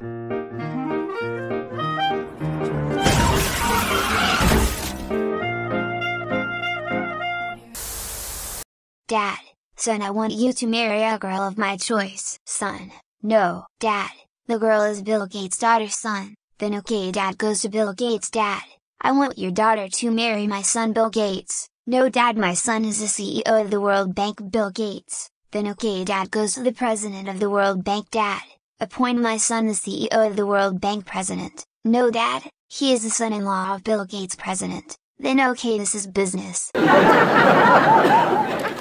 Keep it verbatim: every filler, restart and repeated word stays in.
Dad, son, I want you to marry a girl of my choice. Son, no. Dad, the girl is Bill Gates' daughter. Son, then okay. Dad goes to Bill Gates. Dad, I want your daughter to marry my son Bill Gates. No. Dad, my son is the C E O of the World Bank. Bill Gates, then okay. Dad goes to the president of the World Bank. Dad, appoint my son the C E O of the World Bank president. No. Dad, he is the son-in-law of Bill Gates president. Then okay, this is business.